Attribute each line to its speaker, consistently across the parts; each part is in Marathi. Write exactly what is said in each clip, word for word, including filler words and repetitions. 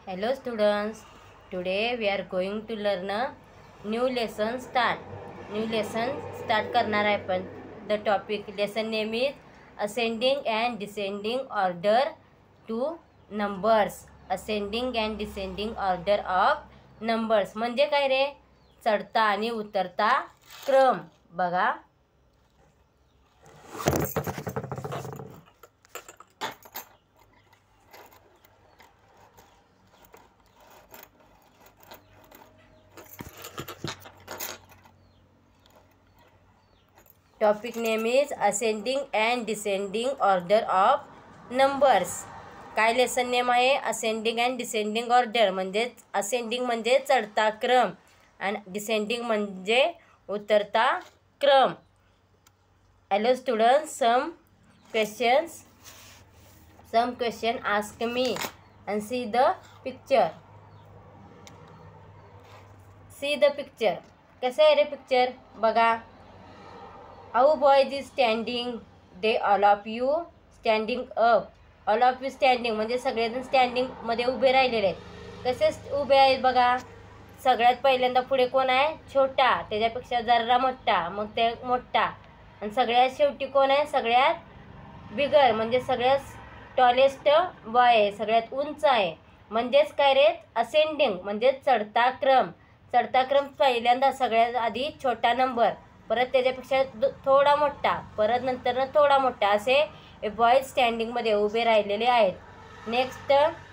Speaker 1: Hello students, today we are going to learn a new lesson start. New lesson start करणार आहे पण the topic lesson name is ascending and descending order to numbers. Ascending and descending order of numbers म्हणजे काय रे? चढता आणि उतरता क्रम. बघा topic name is ascending and descending order of numbers. काय लेसन नेम आहे? Ascending and descending order. म्हणजेच असेंडिंग म्हणजे चढता क्रम आणि डिसेंडिंग म्हणजे उतरता क्रम. Hello students, some questions some question ask me and see the picture. See the picture. कसं आहे रे पिक्चर? बघा. How boys is standing, they all of you standing up. All of you standing म्हणजे सगळेजण स्टँडिंग मध्ये उभे राहिलेले आहेत. कसे उभे आहेत बघा. सगळ्यात पहिल्यांदा पुढे कोण आहे? छोटा, त्याच्यापेक्षा जरा मोठा, मग ते मोठा, आणि सगळ्यात शेवटी कोण आहे? सगळ्यात बिगर म्हणजे सगळ्यात टॉलेस्ट बॉय आहे, सगळ्यात उंच आहे. म्हणजेच काय रे? असेंडिंग म्हणजे चढता क्रम. चढता क्रम पहिल्यांदा सगळ्यात आधी छोटा नंबर, परत त्याच्यापेक्षा थोडा मोठा, परत नंतर थोडा मोठा, असे ए बॉयज स्टँडिंगमध्ये उभे राहिलेले आहेत. नेक्स्ट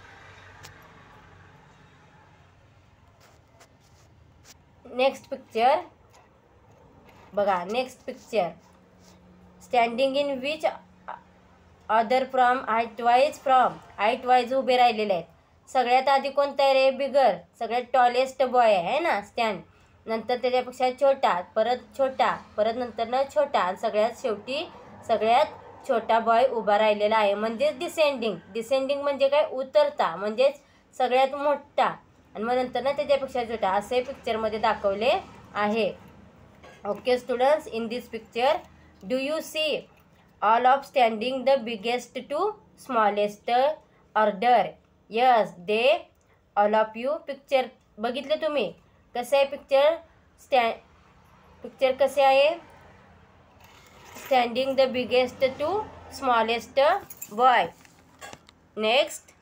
Speaker 1: नेक्स्ट पिक्चर बघा. Next picture standing in which other from height wise from height wise उभे राहिलेले आहेत. सगळ्यात आधी कोणता आहे रे? बिगर, सगळ्यात टॉलेस्ट बॉय आहे ना स्टँड. नंतर त्याच्यापेक्षा छोटा, परत छोटा, परत नंतर न छोटा, आणि सगळ्यात शेवटी सगळ्यात छोटा बॉय उभा राहिलेला आहे. म्हणजेच डिसेंडिंग. डिसेंडिंग म्हणजे काय? उतरता, म्हणजेच सगळ्यात मोठा आणि मग नंतर ना त्याच्यापेक्षा छोटा, असे पिक्चरमध्ये दाखवले आहे. Okay students, in this picture do you see all of standing the biggest to smallest order? Yes, they all of you. Picture बघितले तुम्ही? कसं आहे पिक्चर? स्टॅ पिक्चर कसे आहे? Standing the biggest to smallest boy. Next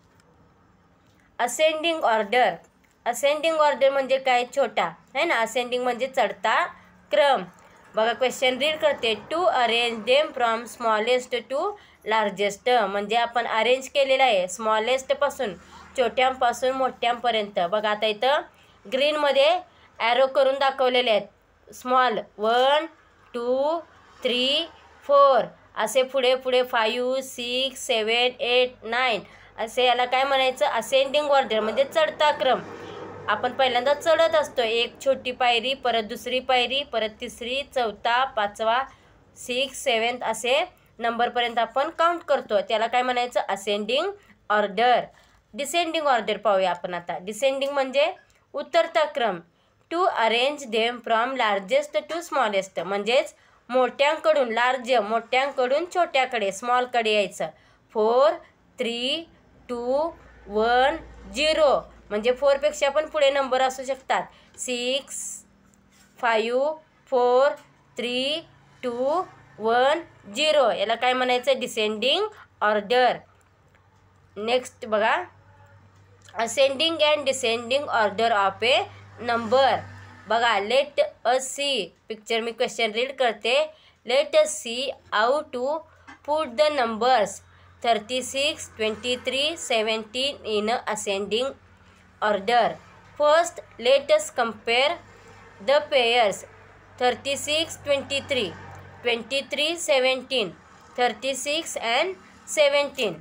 Speaker 1: ascending order. Ascending order म्हणजे काय? छोटा आहे ना. असेंडिंग म्हणजे चढता क्रम. बघा क्वेश्चन रीड करते. To arrange them from smallest to largest. म्हणजे आपण अरेंज केलेलं आहे स्मॉलेस्टपासून छोट्यांपासून मोठ्यांपर्यंत. बघा आता इथं ग्रीनमध्ये ॲरो करून दाखवलेले आहेत. Small one two three four असे पुढे पुढे five six seven eight nine असे. याला काय म्हणायचं? असेंडिंग ऑर्डर म्हणजे चढता क्रम. आपण पहिल्यांदा चढत असतो. एक छोटी पायरी, परत दुसरी पायरी, परत तिसरी, चौथा, पाचवा, सिक्स सेवन्थ असे नंबरपर्यंत आपण काउंट करतो. त्याला काय म्हणायचं? Ascending order. डिसेंडिंग ऑर्डर पाहूया आपण आता. डिसेंडिंग म्हणजे उतरता क्रम. To arrange them from largest to smallest म्हणजेच मोठ्यांकडून लार्ज, मोठ्यांकडून छोट्याकडे स्मॉलकडे यायचं. Four three two one zero म्हणजे फोरपेक्षा पण पुढे नंबर असू शकतात. Six five four three two one zero याला काय म्हणायचं? Descending order. नेक्स्ट बघा. Ascending and descending order of a number. बघा. Let us see. पिक्चर मी क्वेश्चन रीड करते. Let us see how to put the numbers thirty six twenty three seventeen in ascending order. First let us compare the pairs thirty six twenty three twenty three seventeen thirty six and seventeen.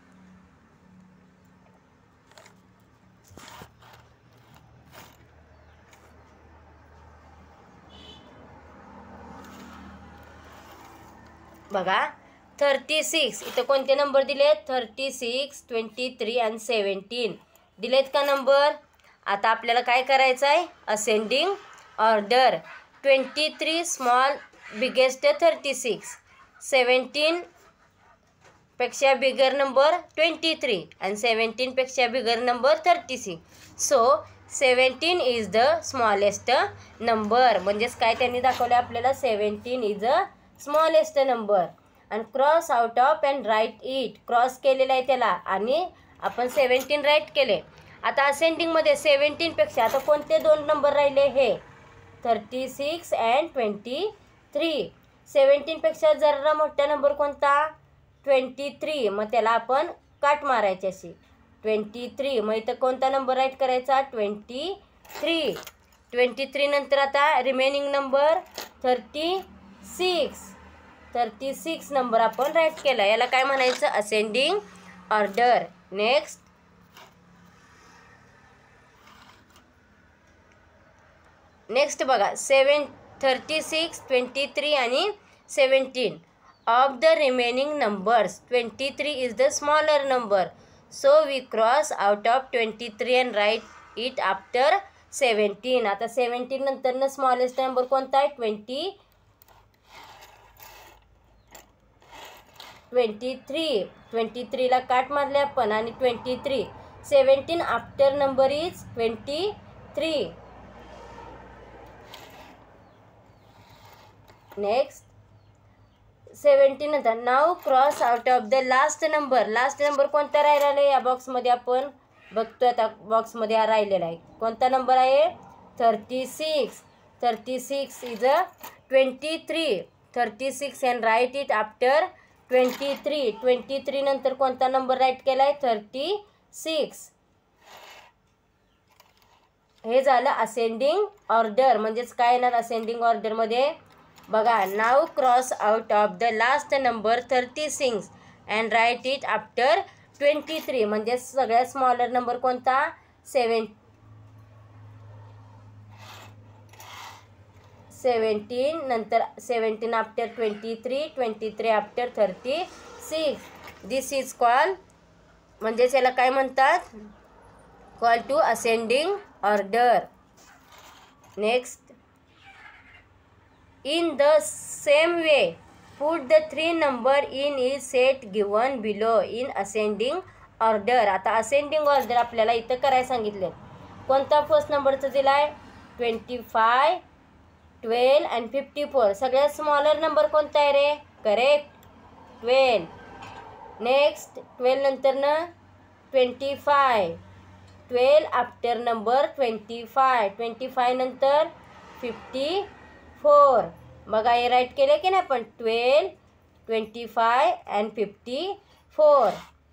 Speaker 1: बघा. थर्टी सिक्स इथं कोणते नंबर दिले? Thirty six twenty three and seventeen दिलेत का नंबर? आता आपल्याला काय करायचं आहे? Ascending order. Twenty three small biggest thirty six, seventeen पेक्षा बिगर नंबर ट्वेंटी थ्री आणि सेवन्टीन पेक्षा bigger number thirty six. So seventeen is the smallest number. म्हणजेच काय त्यांनी दाखवलं आपल्याला, seventeen is a smallest number. आणि cross out of and right it, cross केलेला आहे त्याला आणि आपण सेवन्टीन राईट केले. आता असेंडिंगमध्ये सेवन्टीनपेक्षा आता कोणते दोन नंबर राहिले, हे thirty six and twenty three. सेवन्टीनपेक्षा जरा मोठा नंबर कोणता, ट्वेंटी थ्री. मग त्याला आपण काट मारायची अशी ट्वेंटी थ्री. मग इथं कोणता नंबर राईट करायचा, ट्वेंटी थ्री. ट्वेंटी थ्री नंतर आता remaining number thirty six. Thirty six number आपण राईट केला. याला काय म्हणायचं, असेंडिंग ऑर्डर. नेक्स्ट नेक्स्ट बघा, seven thirty six twenty three आणि seventeen. Of the remaining numbers twenty three is the smaller number. So we cross out of twenty three and right it after seventeen. आता सेवन्टीन नंतर स्मॉलेस्ट नंबर कोणता आहे, ट्वेंटी ट्वेंटी थ्री. ट्वेंटी थ्रीला काट मारले आपण आणि twenty three. Seventeen after number is twenty three. Next seventeen नंतर now cross out of the last number. Last number कोणता राहिलेला आहे या बॉक्समध्ये आपण बघतोय. आता बॉक्समध्ये हा राहिलेला आहे कोणता नंबर आहे, thirty six. Thirty six is a twenty three. Thirty six and right it after twenty three. Twenty three नंतर कोणता नंबर राईट केला आहे, थर्टी सिक्स. हे झालं असेंडिंग ऑर्डर. म्हणजेच काय येणार असेंडिंग ऑर्डरमध्ये बघा, now cross out of the last number thirty six and right it after twenty three. म्हणजे सगळ्यात स्मॉलर नंबर कोणता, सेवन सेवन्टीन. नंतर seventeen after twenty three. Twenty three after thirty six. This is call, म्हणजेच याला काय म्हणतात, call to ascending order. Next in the same way put the three number in is set given below in ascending order. आता असेंडिंग ऑर्डर आपल्याला इथं करायला सांगितले. कोणता फर्स्ट नंबरचं दिला आहे, twenty five twelve and fifty four. सगळ्यात स्मॉलर नंबर कोणता आहे रे, करेक्ट, ट्वेल्व. नेक्स्ट ट्वेल्व नंतर ना twenty five. Twelve after number twenty five. Twenty five नंतर फिफ्टी फोर. बघा हे राईट केले की नाही आपण, twelve twenty five and fifty four.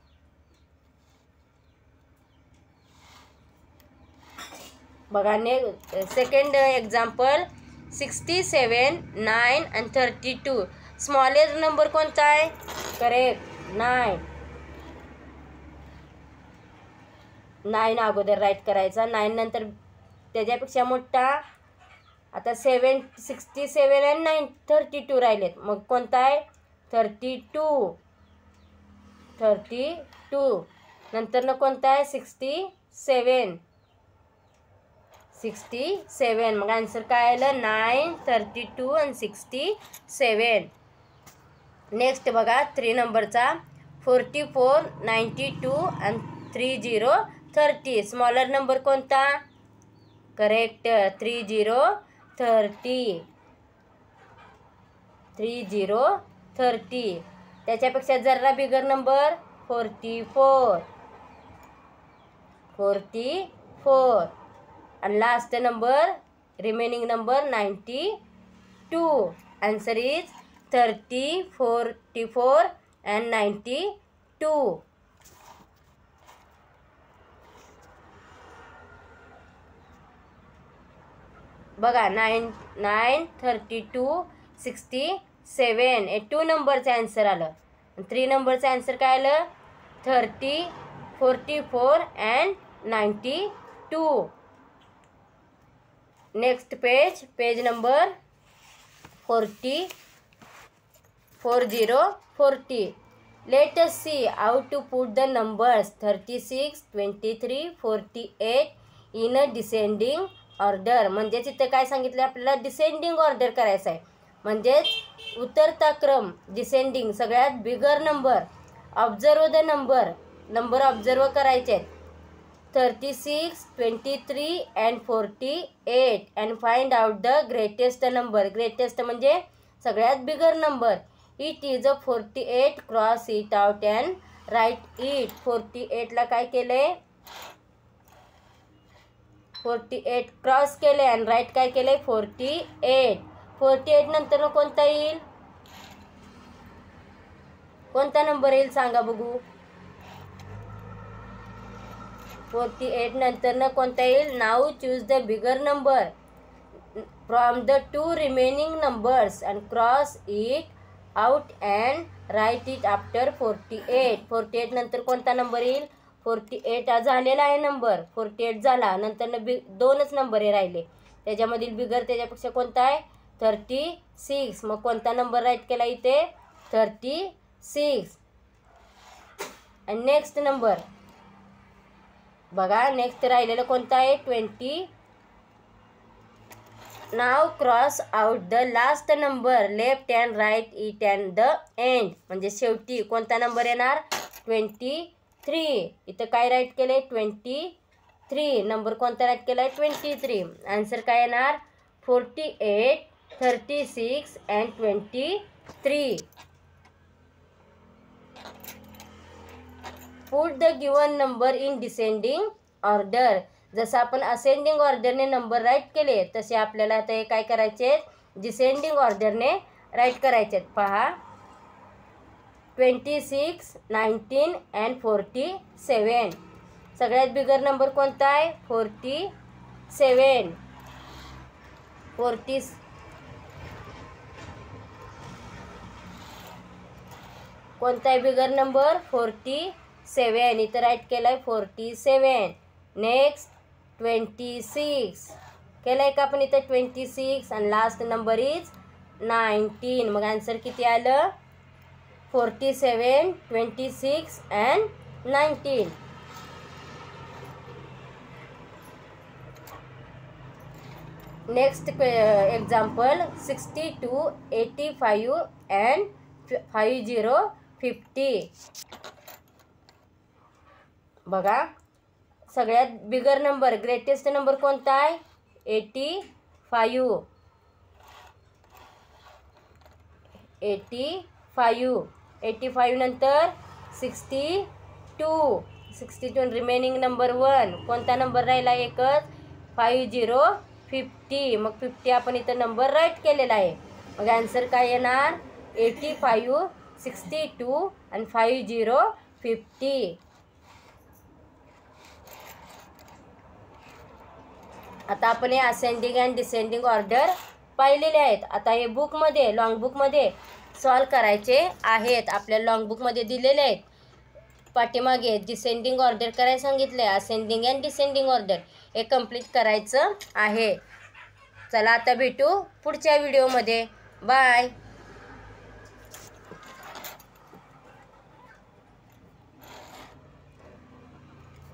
Speaker 1: बघा ने second example, sixty seven nine and thirty two. Smallest number कोणता आहे, करेक्ट, नाईन. नाईन अगोदर राईट करायचा. नाईन नंतर त्याच्यापेक्षा मोठा. आता seven sixty seven and nine thirty two राहिलेत. मग कोणता आहे, थर्टी टू. थर्टी टू नंतर न कोणता आहे, सिक्स्टी सेवन. सिक्स्टी सेवन. मग आन्सर काय आलं, nine thirty two and sixty seven. Next बघा थ्री नंबरचा, forty four ninety two and three zero thirty. Smaller number कोणता, correct, three zero thirty. Three zero thirty. त्याच्यापेक्षा जरा bigger number, forty four. Forty four. आणि last number remaining number ninety two. Answer is thirty forty four and ninety two. बघा nine nine thirty two sixty seven. हे टू नंबरचं आन्सर आलं. थ्री नंबरचं आन्सर काय आलं, thirty forty four and ninety two. Next page, page number forty four zero forty. Let us see how to put the numbers thirty six twenty three forty eight in a descending order. म्हणजेच इथं काय सांगितलं आपल्याला, डिसेंडिंग ऑर्डर करायचं आहे. म्हणजेच उतरता क्रम, डिसेंडिंग, सगळ्यात bigger number observe the number number observe करायचे आहेत thirty six twenty three and forty eight and find out the greatest number. Greatest म्हणजे सगळ्यात bigger number. It is a forty eight cross it out and right it. Forty एटला काय केलंय फोर्टी एट क्रॉस केले आणि राईट काय केलंय फोर्टी एट. फोर्टी एट नंतर कोणता येईल कोणता नंबर येईल सांगा बघू. फोर्टी एट नंतर कोणता येईल. Now choose the bigger number from the two remaining numbers and cross it out and right it after forty eight. Forty eight नंतर कोणता नंबर येईल. फोर्टी एट झालेला आहे नंबर. फोर्टी एट झाला नंतर बि दोनच नंबर आहे राहिले त्याच्यामधील बिगर त्याच्यापेक्षा कोणता आहे थर्टी सिक्स. मग कोणता नंबर राईट केला इथे थर्टी सिक्स. आणि नेक्स्ट नंबर बघा नेक्स्ट राहिलेलं कोणता आहे twenty. Now cross out the last number left and right it and the end. म्हणजे शेवटी कोणता नंबर येणार ट्वेंटी थ्री. इथं काय राईट केलंय ट्वेंटी थ्री. नंबर कोणता राईट केलाय ट्वेंटी थ्री. आन्सर काय येणार forty eight thirty six and twenty three. Put the given number in descending order. जसं आपण असेंडिंग ऑर्डरने नंबर राईट केले तसे आपल्याला आता हे काय करायचे डिसेंडिंग ऑर्डरने राईट करायचे. पहा twenty six nineteen and forty seven. सगळ्यात बिगर नंबर कोणता आहे फोर्टी सेवन. फोर्टी कोणता आहे बिगर नंबर फोर्टी सेवन. इथं राईट केलं आहे forty seven. Next twenty six केलं आहे का आपण इथं ट्वेंटी सिक्स आणि लास्ट नंबर इज नाईन्टीन. मग आन्सर किती आलं forty seven twenty six and nineteen. Next example sixty two eighty five and five zero fifty. बघा सगळ्यात बिगर नंबर ग्रेटेस्ट नंबर कोणता आहे eighty five. Eighty five. Eighty five नंतर sixty two. Sixty two remaining number one. कोणता नंबर राहिला एकच फाईव्ह झिरो फिफ्टी. मग फिफ्टी आपण इथं नंबर राईट केलेला आहे. मग आन्सर काय येणार एटी फाईव्ह सिक्स्टी टू आणि फाईव्ह झिरो फिफ्टी. आता आपण हे असेंडिंग अँड डिसेंडिंग ऑर्डर पाहिलेले आहेत. आता हे बुकमध्ये लॉंग बुकमध्ये सॉल्व करायचे आहेत. आपल्या लॉंग बुकमध्ये दिलेले आहेत पाठीमागे डिसेंडिंग ऑर्डर करायला सांगितलं आहे. असेंडिंग अँड डिसेंडिंग ऑर्डर हे कंप्लीट करायचं आहे. चला आता भेटू पुढच्या व्हिडिओमध्ये. बाय.